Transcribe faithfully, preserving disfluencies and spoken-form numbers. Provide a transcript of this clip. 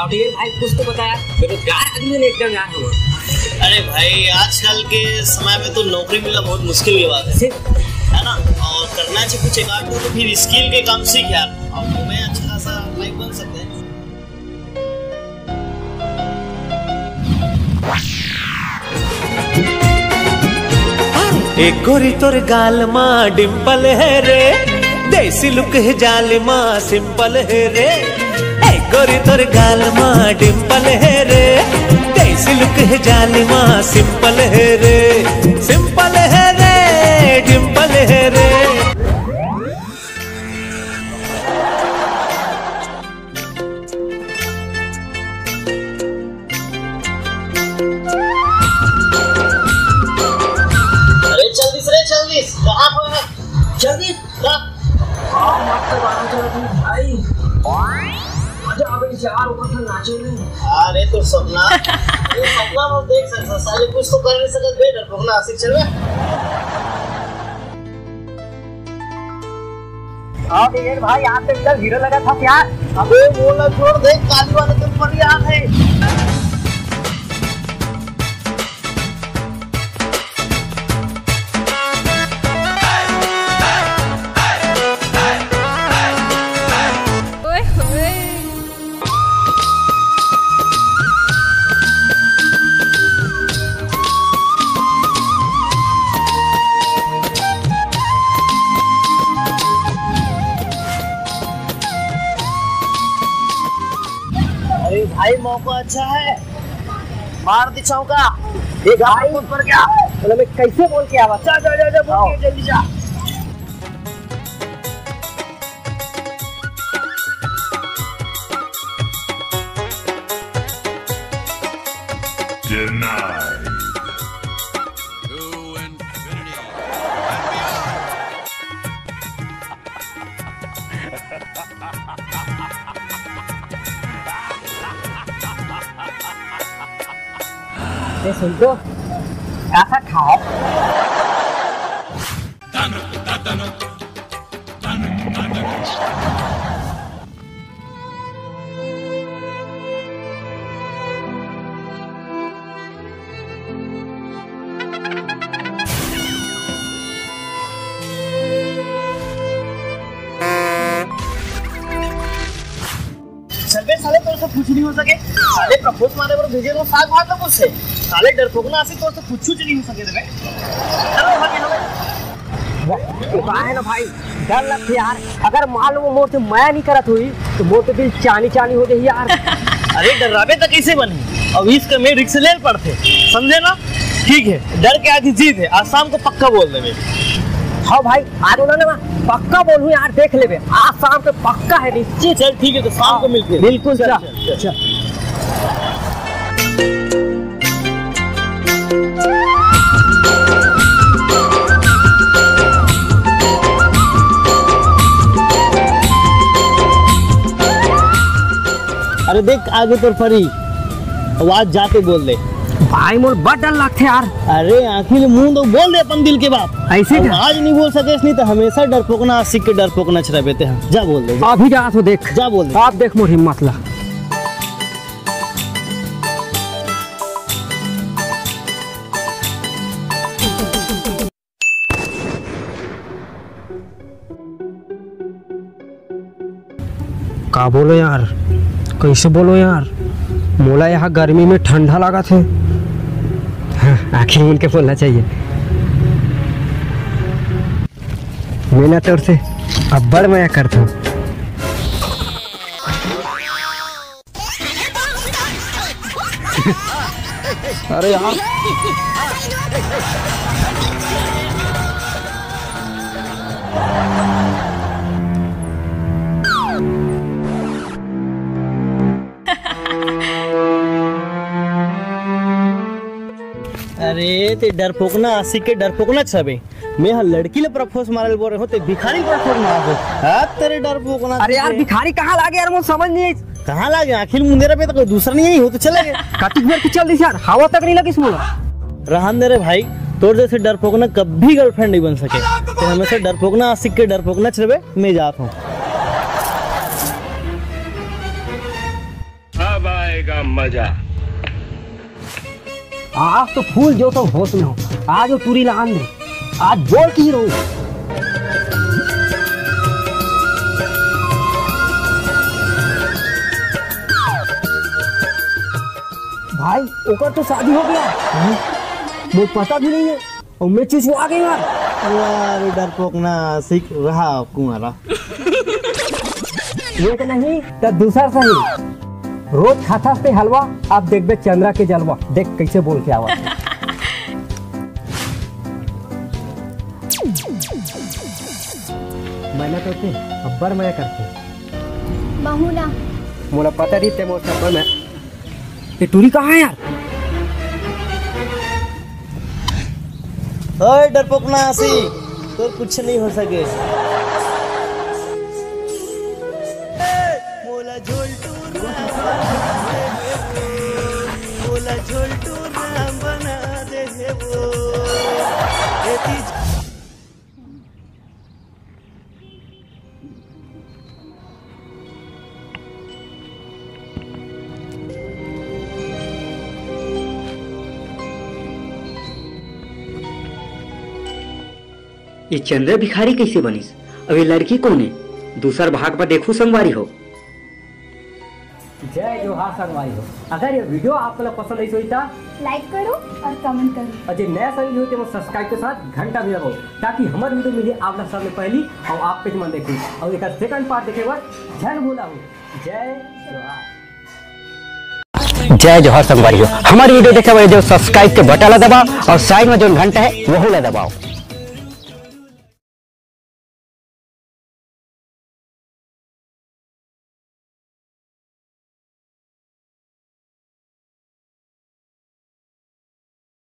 Outing भाई कुछ तो बताया, बेरोजगार आदमी ने एकदम यार हम। अरे भाई आजकल के समय में तो नौकरी मिलना बहुत मुश्किल की बात है, है ना। और करना चाहिए कुछ एक आध तो फिर स्किल के काम सीख यार, और तुम्हें अच्छा खासा लाइफ बन सकते हैं। एक गोरी तोर गाल माँ डिम्पल है रे, देसी लुक है जाल माँ सिंपल है रे। एक गोरी तोर गाल माँ डिम्पल है रे, देसी लुक है जाल माँ सिंपल है रे, सिंपल है रे डिम्पल है रे। कहाँ पर है? जल्दी भाई मजा आ गई यार, ऊपर से नाचे में। अरे तो सपना ये सपना में देख सकता साले, कुछ तो कर नहीं सकत बे, डरपोकना आशिक चल बे। हाँ ठीक भाई, आप तो एकदम हीरो लगा था यार। अबे बोला छोड़ दे, काली वाले तुम पर याद है। भाई मौका अच्छा है, मार दी चौका। देख भाई पर क्या मतलब मैं कैसे बोल के आवा। जा जा जा जा बोल के जल्दी जा। Denied. ये सुन तो ऐसा खाओ। चल साले तो से कुछ नहीं हो सके, साले प्रपोज मारे पर भेजे वो साग भात कुछ से, साले डरपोकना आसी तो से कुछ नहीं हो सके रे। चलो भागे हमें वाह है ना भाई, डर लगती यार। अगर मान लो वो मोर से माया नहीं करत हुई तो मोर तो दिल चानी चानी हो जाए यार। अरे डरावे तो कैसे बने, अब इसका में रिक्स ले पड़ते, समझे ना। ठीक है, डर के आगे जीत है, आज शाम को पक्का बोल देवे। हाँ भाई आज उन्होंने पक्का बोलूं यार, देख ले आज शाम पे पक्का है निश्चित। चल ठीक है, तो शाम को मिलते हैं। बिल्कुल चल, चल, चल, चल। अरे देख आगे तो फरी आवाज जाके बोल दे। भाई मोर बड़ डर लगते यार। अरे आखिर मुंह तो बोल दे अपन दिल के बात। ऐसे आज नहीं बोल सके नहीं तो हमेशा डरपोकना सीख के डरपोकना छराबेते हैं। जा बोल दे, अभी जा तो देख, जा बोल दे। आप देख मोर हिम्मत ला। का बोलो यार, कैसे बोलो यार, मोला यहाँ गर्मी में ठंडा लगा थे। हाँ, आखिर उनके बोलना चाहिए। मैंने तौर से अब बड़ मैं करता हूँ। अरे यार अरे ते डरपोकना आशिक के डरपोकना छबे। मैं यहाँ लड़की ले प्रपोज मारल बोल रहे हो, ते भिखारी प्रपोज मारो। हां तेरे डरपोकना। अरे यार भिखारी कहाँ लागे यार, मुझे समझ नहीं। कहाँ लागे, आखिर मुंदेरा पे तो कोई दूसरा नहीं हो तो चले गए। कातिक भर की चल दी यार, हवा तक नहीं लगी इसमें। रहन दे रे भाई, तोर जैसे डरपोकना कभी गर्लफ्रेंड नहीं बन सके। ते हमेशा डरपोकना आशिक के डरपोकना छबे। मैं जाता हूँ। मजा। आज तो फूल जो तो होश में हो, आज वो टूरी लगान दे, आज बोल की रहो। भाई ओकर तो शादी हो गया, मुझे पता भी नहीं है और मैं चीज आ गई यार। यार डरपोक ना सीख रहा कुमारा। ये तो नहीं तो दूसरा सही, रोज खाता पे हलवा, आप देख बे चंद्रा के जलवा, देख कैसे बोल के आवा। मैंने तो ते अब्बर मैं करते बहुला मोला पता नहीं ते मोर अब्बर मैं। ये टूरी कहाँ है यार? ओए डरपोक ना सी, तो कुछ नहीं हो सके। मोला झोलटू मोला झोलटू राम बना दे वो। ये चंद्र भिखारी कैसे बनिस? अब ये लड़की कौन है? दूसर भाग पर देखो संगवारी हो। जय जोहार संगवारी हो। अगर ये वीडियो आपको पसंद आई तो लाइक करो और कमेंट करो और जो नया संगी हो तो सब्सक्राइब के साथ घंटा भी दबाओ ताकि हमारी वीडियो मिले आप लोग सबसे पहली और आप पे मन देखी और एक सेकंड पार्ट देखे बाद जय बोला हूँ। जय जोहार। जय जोहार संगवारी हो। हमारी वीडियो देखे हुए जो सब्सक्राइब के बटन दबाओ और साइड में जो घंटा है वही दबाओ।